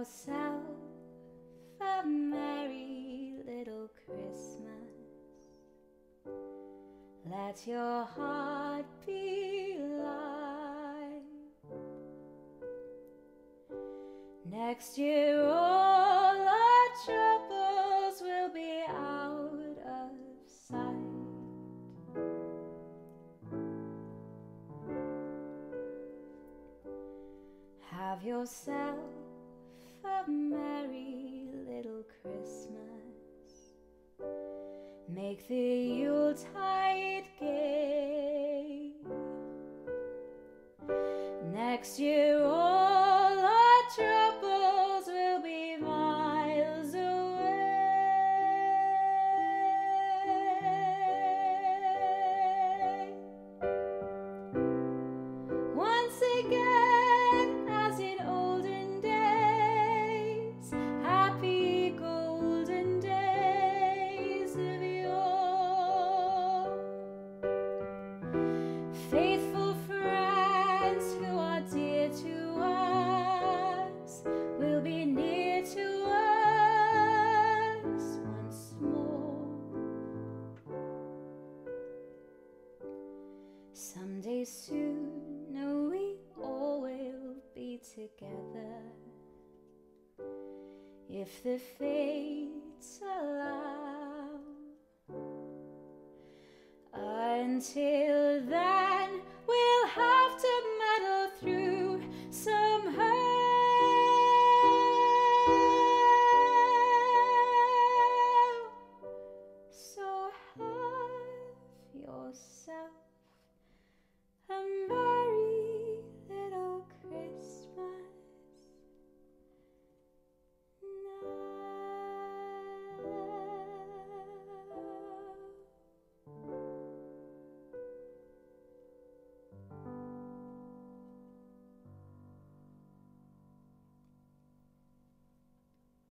yourself a merry little Christmas. Let your heart be light. Next year all our troubles will be out of sight. Have yourself a merry little Christmas. Make the Yuletide gay. Next year all our troubles will be miles away. Once again, as in olden days, happy golden days of yore. Faithful friends who are dear to us will be near to us once more. Someday soon, we all will be together, if the fates allow.